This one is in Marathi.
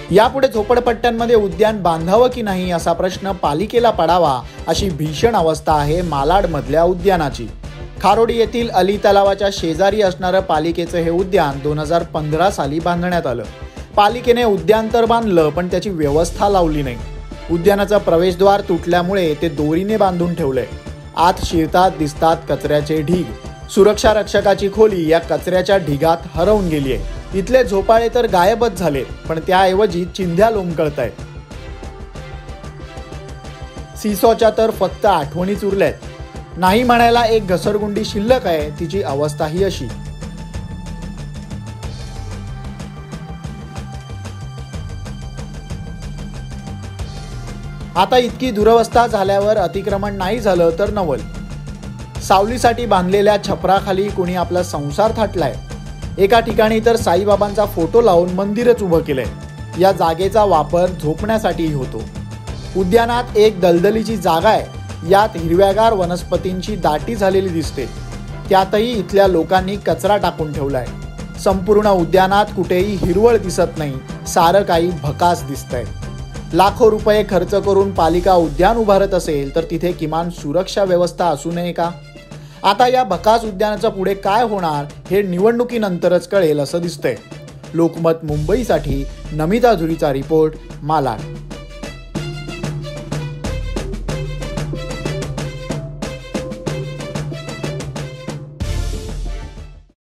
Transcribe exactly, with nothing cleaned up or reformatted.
यापुढे झोपडपट्ट्यांमध्ये उद्यान बांधावं की नाही असा प्रश्न पालिकेला पडावा अशी भीषण अवस्था आहे मालाड मधल्या उद्यानाची। खारोडी येथील अली तलावाच्या शेजारी असणारं पालिकेचं हे उद्यान दोन हजार पंधरा साली बांधण्यात आलं। पालिकेने उद्यान तर बांधलं पण त्याची व्यवस्था लावली नाही। उद्यानाचं प्रवेशद्वार तुटल्यामुळे ते दोरीने बांधून ठेवलंय। आत शिरतात दिसतात कचऱ्याचे ढीग। सुरक्षा रक्षकाची खोली या कचऱ्याच्या ढिगात हरवून गेली आहे। इथले झोपाळे तर गायबच झाले, पण त्याऐवजी चिंध्या लोंबकळतायत। सिसोच्या तर फक्त आठवणीच उरल्यात। नाही म्हणायला एक घसरगुंडी शिल्लक आहे, तिची अवस्थाही अशी। आता इतकी दुरवस्था झाल्यावर अतिक्रमण नाही झालं तर नवल। सावलीसाठी बांधलेल्या छपराखाली कोणी आपला संसार थाटलाय। एका ठिकाणी तर साईबाबांचा फोटो लावून मंदिरच उभं केलंय। या जागेचा वापर झोपण्यासाठीही होतो। उद्यानात एक दलदलीची जागा आहे, यात हिरव्यागार वनस्पतींची दाटी झालेली दिसते। त्यातही इथल्या लोकांनी कचरा टाकून ठेवलाय। संपूर्ण उद्यानात कुठेही हिरवळ दिसत नाही, सारं काही भकास दिसतंय। लाखो रुपये खर्च करून पालिका उद्यान उभारत असेल तर तिथे किमान सुरक्षा व्यवस्था असू नये का? आता या भकास उद्यानाचं पुढे काय होणार हे निवडणुकीनंतरच कळेल असं दिसतंय। लोकमत मुंबईसाठी नमिता झुरीचा रिपोर्ट, मालाड।